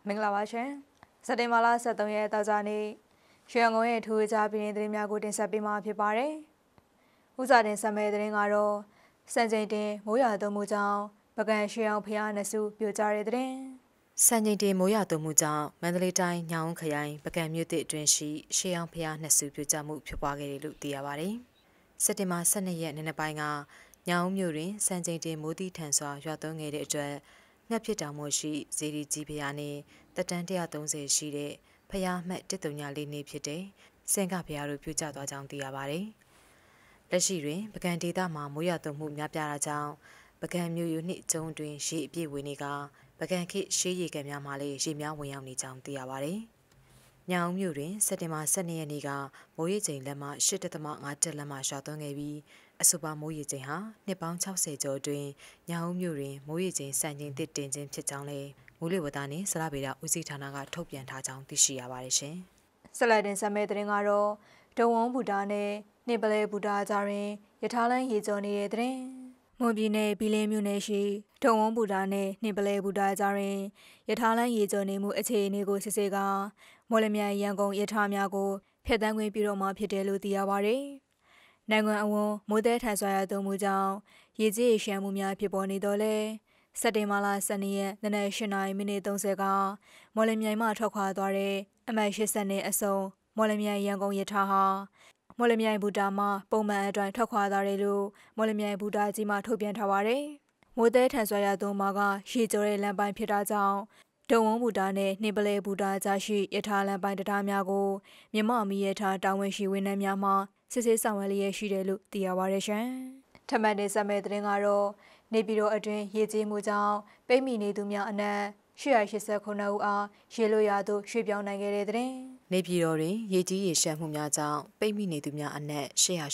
မင်္ဂလာပါရှင်စက်တင်ဘာလ23ရက်တောက်ကြနေ့ရွှေရန်ကုန်ရဲ့ထူးခြားပြည်နယ်သတင်းများကိုတင်ဆက်ပေးမှာဖြစ်ပါတယ်။ဥစားတင်ဆက်မဲ့သတင်းကတော့စံချိန်တင်မိုးရွာသွန်းမှုကြောင့်ပကံရွှေအောင်ဖျားနှစ်စုပြိုကျတဲ့သတင်းစံချိန်တင်မိုးရွာသွန်းမှုကြောင့်မန္တလေးတိုင်းညောင်ခရိုင်ပကံမြို့သစ်အတွင်းရှိရွှေအောင်ဖျားနှစ်စုပြိုကျမှုဖြစ်ပွားခဲ့တယ်လို့သိရပါတယ်။စက်တင်ဘာ12ရက်နေ့နက်ပိုင်းကညောင်မြို့တွင်စံချိန်တင်မိုးသီးထန်စွာရွာသွန်းခဲ့တဲ့အတွက်ငှက်ဖြစ်တောင်မရှိဇေဒီကြီးဖျားနဲ့တက်တန်း130ရှိတဲ့ဖျားမှတ်134နေဖြစ်တဲ့စင်ကဖျားတို့ပြိုကျသွားကြောင်းသိရပါတယ်။လက်ရှိတွင်ပကံဒေသမှာမိုးရွာသွန်းမှုများပြားတာကြောင့်ပကံမြို့ယူနှင့်ကျုံတွင်ရေအပြည့်ဝင်နေကပကံခေတ်ရှေးရေကန်များမှလည်းရေများဝင်ရောက်နေကြောင်းသိရပါတယ်။ညောင်မြို့တွင်စက်တင်ဘာ12ရက်နေ့ကမိုးရေချိန်လက်မှ8.5တက်လက်မှရွာသွန်းခဲ့ပြီးအဆိုပါမိုးရေချိန်ဟာနှစ်ပေါင်း60ကျော်အတွင်းညောင်မြို့တွင်မိုးရေချိန်စံချိန်တစ်တင်ခြင်းဖြစ်ကြောင်းလည်းမိုးလေဝသနှင့်ဇလဗေဒဦးစီးဌာနကထုတ်ပြန်ထားကြောင်းသိရှိရပါတယ်ရှင်။ဆက်လက်တင်ဆက်မဲ့သတင်းကတော့ဒုံဝန်းဘူတာနဲ့နေပလဲဘူတာကြားတွင်ရထားလမ်းရေကျော်နေတဲ့သတင်းမွန်ပြည်နယ်ပြည်လင်းမြို့နယ်ရှိဒုံဝန်းဘူတာနဲ့နေပလဲဘူတာကြားတွင်ရထားလမ်းရေကျော်နေမှုအခြေအနေကိုစစ်ဆေးကမော်လမြိုင်ရန်ကုန်ရထားများကိုဖျက်ဆီးခွင့်ပြုတော့မှာဖြစ်တယ်လို့သိရပါတယ်။နိုင်ငံအဝန်းမိုးသည်ထန်စွာရသွန်းမှုကြောင့်ရေကြီးရေရှမ်းမှုများဖြစ်ပေါ်နေတော့လဲစက်တင်ဘာလ12ရက်နနက်8:30ကမော်လမြိုင်မှထွက်ခွာသွားတဲ့အမှတ်80နဲ့အစုံမော်လမြိုင်ရန်ကုန်ရထားဟာမော်လမြိုင်ဘူတာမှပုံမှန်အတိုင်းထွက်ခွာသွားတယ်လို့မော်လမြိုင်ဘူတာကြီးမှထုတ်ပြန်ထားပါတယ်။မိုးသည်ထန်စွာရသွန်းမှာကရေကျော်တဲ့လမ်းပိုင်းဖြစ်တာကြောင့်ဒုံဝန်းဘူတာနဲ့နှင်းပလဲဘူတာကြားရှိရထားလမ်းပိုင်းတရားများကိုမြမမီရထားတာဝန်ရှိဝန်ထမ်းများမှစစ်ဆေးဆောင်ရွက်လျက်ရှိတယ်လို့သိရပါတယ်ရှင်။ထပ်မံတင်ဆက်မဲ့သတင်းကတော့နေပြည်တော်အတွင်းရေကြီးမှုကြောင့်ပိတ်မိနေသူများအနက်889ဦးအားရေလိုရာသို့ရွှေ့ပြောင်းနိုင်ခဲ့တဲ့တဲ့နေပြည်တော်တွင်ရေကြီးရေရှမ်းမှုများကြောင့်ပိတ်မိနေသူများအနက်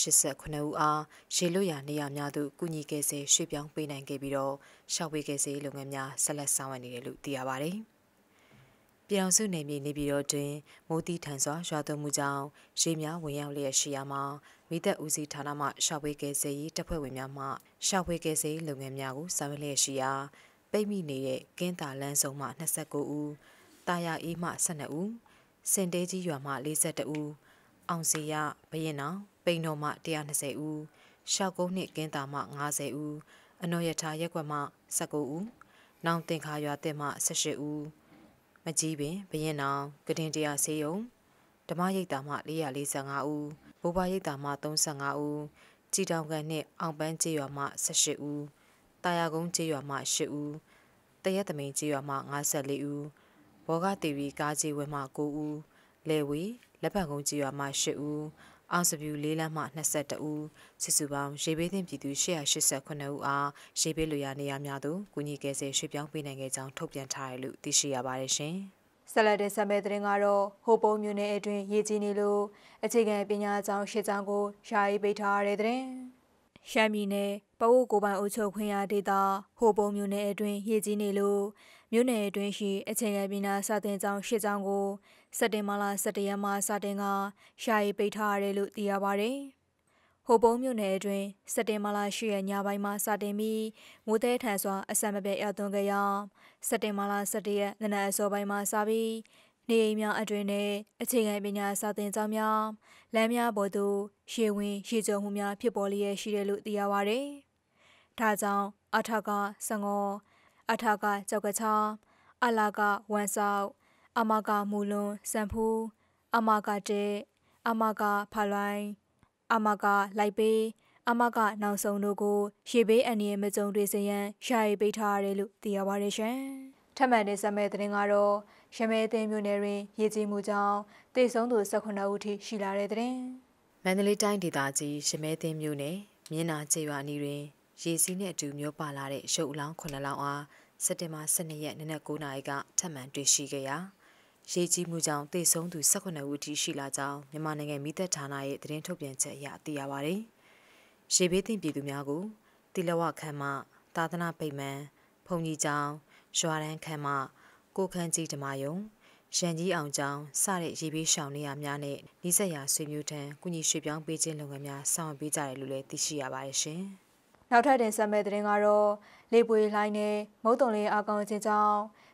889ဦးအားရေလွတ်ရာနေရာများသို့ကူညီကယ်ဆယ်ရွှေ့ပြောင်းပေးနိုင်ခဲ့ပြီးတော့ရှောက်ဝေးကယ်ဆယ်လုပ်ငန်းများဆက်လက်ဆောင်ရွက်နေတယ်လို့သိရပါတယ်။ပြည်အောင်စုနယ်မြေနေပြည်တော်တွင်မိုးတီးထန်စွာရွာသွန်းမှုကြောင့်ရေများဝင်ရောက်လျက်ရှိရာမှာမိသက်ဦးစီးဌာနမှရှောက်ဝေးကယ်ဆယ်ရေးတပ်ဖွဲ့ဝင်များမှရှောက်ဝေးကယ်ဆယ်ရေးလုပ်ငန်းများကိုဆောင်ရွက်လျက်ရှိရာပိတ်မိနေတဲ့ကင်းတာလန်းဆောင်မှ29ဦးတာယာအေးမှ12ဦးစင်တဲကြီးရွာမှ42ဦးအောင်စီရဘရင်နောင်ပိန်တော်မှ120ဦးရှောက်ကုန်းနှင့်ကင်းတာမှ50ဦးအနော်ရထားရက်ကွက်မှ19ဦးနောင်တင်ခါရွာတက်မှ18ဦးမကြီးပင်ဘရင်နောင်ကတင်တရားဆေးရုံဓမ္မရိပ်သာမှ445ဦးဘိုးဘရိပ်သာမှ35ဦးကြည်တောင်ကန်နှင့်အောင်ပန်းကျေးရွာမှ18ဦးတာယာကုန်းကျေးရွာမှ8ဦးတရက်သမိန်ကျေးရွာမှ54ဦးဘောဂတီဗီကားကျေးဝဲမှ9ဦးလဲဝေလက်ပတ်ကုန်းကျေးရွာမှ8ဦးအောင်စပြူလေးလမ်းမှ22ဦးစစ်စုပေါင်းရေဘေးသင့်ပြည်သူ889ဦးအားရေဘေးလွရာနေရာများသို့ကူညီကယ်ဆယ်ရွှေ့ပြောင်းပေးနိုင်ခဲ့ကြောင်းထုတ်ပြန်ထားတယ်လို့သိရှိရပါတယ်ရှင်။ဆက်လက်တင်ဆက်မဲ့သတင်းကတော့ဟိုပုံမြို့နယ်အတွင်းရေကြီးနေလို့အခြေခံပညာကျောင်း၈ကျောင်းကိုယာယီပိတ်ထားရတဲ့တဲ့ရှမ်းပြည်နယ်ပအိုးကိုပိုင်အုပ်ချုပ်ခွင့်ရဒေသဟိုပုံမြို့နယ်အတွင်းရေကြီးနေလို့မြို့နယ်အတွင်းရှိအခြေခံပညာစာသင်ကျောင်း၈ကျောင်းကိုစက်တင်ဘာလ17ရက်မှစတင်ကယာယီပိတ်ထားရတယ်လို့သိရပါတယ်။ဟိုပုံမြို့နယ်အတွင်းစက်တင်ဘာလ10ရက်ညပိုင်းမှစတင်ပြီးမိုးသည်ထန်စွာအဆက်မပြတ်ရသွန်းခဲ့ရာစက်တင်ဘာလ17ရက်နနက်အစောပိုင်းမှစပြီးနေအိမ်များအတွင်းနဲ့အခြေခံပညာစာသင်ကျောင်းများလမ်းများပေါ်သို့ရေဝင်ရေကျော်မှုများဖြစ်ပေါ်လျက်ရှိတယ်လို့သိရပါတယ်။ဒါကြောင့်အထကစငေါအထကကြောက်ကချအလာကဝမ်ဆောက်အမကမူလွန်စံဖူးအမကတဲ့အမကဖလိုင်းအမကလိုက်ပေးအမကနောက်ဆုံးတို့ကိုရေဘေးအန္တရာယ်မကြုံတွေ့စေရန်ယာယီပိတ်ထားရတယ်လို့သိရပါတယ်ရှင်။ထပ်မံတင်ဆက်မဲ့သတင်းကတော့ရမဲသိမ်းမြို့နယ်တွင်ရေကြီးမှုကြောင့်သေဆုံးသူ18ဦးထိရှိလာတဲ့သတင်းမန္တလေးတိုင်းဒေသကြီးရမဲသိမ်းမြို့နယ်မြင်းနာကျေးရွာနီးတွင်ရေစီးနှင့်အတူမျိုးပါလာတဲ့ရုပ်အလောင်း9လောင်းအားစက်တင်ဘာ12ရက်နနက်9:00နာရီကထပ်မံတွေ့ရှိခဲ့ရာရေကြီးမှုကြောင့်သေဆုံးသူ18ဦးထိရှိလာကြောင်းမြန်မာနိုင်ငံမိသက်ဌာနရဲ့သတင်းထုတ်ပြန်ချက်အရသိရပါတယ်။ရေဘေးသင့်ပြည်သူများကိုတိလဝခမ်းမသာသနာ့ဗိမာန်ဖုန်ကြီးကျောင်းရွာတန်းခမ်းမကိုခန်းကြီးဓမ္မယုံရန်ကြီးအောင်ကျောင်းစတဲ့ရေဘေးရှောင်နေရများနဲ့နှိစက်ရာဆွေမျိုးထံကုညီရွှေ့ပြောင်းပေးခြင်းလုပ်ငန်းများဆောင်ရွက်ပေးကြတယ်လို့လည်းသိရှိရပါတယ်ရှင်။နောက်ထပ်တင်ဆက်မဲ့သတင်းကတော့လေပွေလှိုင်းနဲ့မုတ်တုံလေးအကောင်ချင်းကြောင့်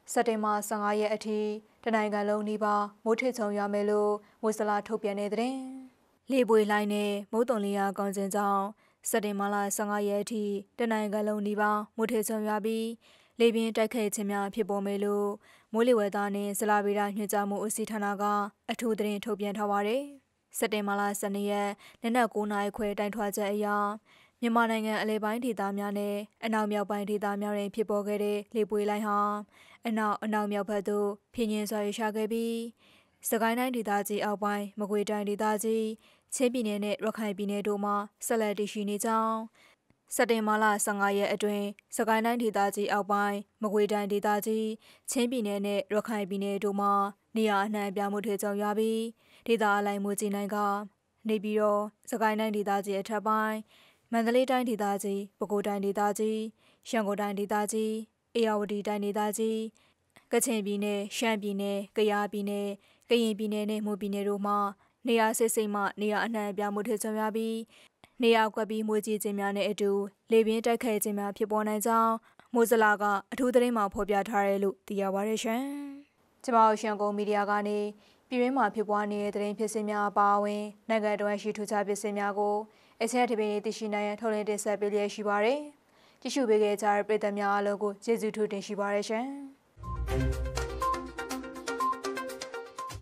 စက်တင်ဘာ15ရက်အထိတနိုင်ငံလုံးနီးပါးမိုးထစ်ချုံရွာမယ်လို့မိုးစလာထုတ်ပြန်နေတဲ့လေပွေလှိုင်းနဲ့မိုးတုံလျာကောင်းစဉ်ကြောင့်စက်တင်ဘာလ15ရက်အထိတနိုင်ငံလုံးနီးပါးမိုးထစ်ချုံရွာပြီးလေပြင်းတိုက်ခတ်ခြင်းများဖြစ်ပေါ်မယ်လို့မိုးလေဝသနှင့်ဇလဗေဒညွှန်ကြားမှုဦးစီးဌာနကအထူးသတင်းထုတ်ပြန်ထားပါတယ်။စက်တင်ဘာလ12ရက်နနက်9:00နာရီခွဲတိုင်ထွာချက်အရမြန်မာနိုင်ငံအလဲပိုင်းဒေသများနဲ့အနောက်မြောက်ပိုင်းဒေသများတွင်ဖြစ်ပေါ်ခဲ့တဲ့လေပွေလှိုင်းဟာအနောက်မြောက်ဘက်သို့ဖြင်းညင်းစွာရွှေ့ရှားခဲ့ပြီးစကိုင်းတိုင်းဒေသကြီးအောက်ပိုင်းမကွေးတိုင်းဒေသကြီးချင်းပြည်နယ်နဲ့ရခိုင်ပြည်နယ်တို့မှာဆက်လက်တည်ရှိနေကြောင်းစက်တင်ဘာလ15ရက်အတွင်းစကိုင်းတိုင်းဒေသကြီးအောက်ပိုင်းမကွေးတိုင်းဒေသကြီးချင်းပြည်နယ်နဲ့ရခိုင်ပြည်နယ်တို့မှာနေရာအနှံ့အပြားမှုထကြုံရပြီးဒေသအလိုက်မှုကြီးနိုင်ကနေပြီးတော့စကိုင်းတိုင်းဒေသကြီးအထက်ပိုင်းမန္တလေးတိုင်းဒေသကြီးပဲခူးတိုင်းဒေသကြီးရန်ကုန်တိုင်းဒေသကြီးအေရဝတီတိုင်းဒေသကြီးကချင်ပြည်နယ်ရှမ်းပြည်နယ်ကယားပြည်နယ်ကရင်ပြည်နယ်နဲ့မွန်ပြည်နယ်တို့မှာနေရာစိတ်မှနေရာအနှံ့အပြားမှုထကြုံရပြီးနေရာကွက်ပြီးမွေးကြီးခြင်းများနဲ့အတူလေပြင်းတိုက်ခတ်ခြင်းများဖြစ်ပေါ်နိုင်ကြောင်းမိုးစလာကအထူးသတင်းမှာဖော်ပြထားတယ်လို့သိရပါတယ်ရှင်။ကျမတို့ရှန်ကုန်မီဒီယာကနေပြည်တွင်းမှာဖြစ်ပွားနေတဲ့သတင်းဖြစ်စဉ်များအပါအဝင်နိုင်ငံတော်ရှိထူးခြားဖြစ်စဉ်များကိုအစရတပင်းသိရှိနိုင်ရန်ထုတ်လင်းတင်ဆက်ပေးလျက်ရှိပါတယ်။ကြည့်ရှုပေးခဲ့ကြတဲ့ပရိသတ်များအားလုံးကိုကျေးဇူးထူးတင်ရှိပါတယ်ရှင်။